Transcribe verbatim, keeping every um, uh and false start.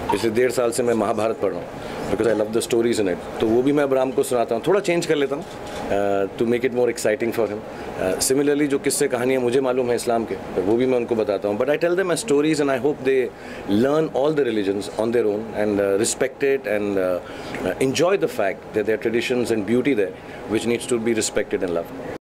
पिछले डेढ़ साल से मैं महाभारत पढ़ रहा हूँ because I love the stories in it, तो वो भी मैं अब राम को सुनाता हूँ, थोड़ा चेंज कर लेता हूँ to make it more exciting for him. Similarly जो किस्से कहानियाँ मुझे मालूम है इस्लाम के, तो वो भी मैं उनको बताता हूँ, but I tell them my stories and I hope they learn all the religions on their own and respect it and enjoy the fact that their traditions and beauty there which needs to be respected and loved.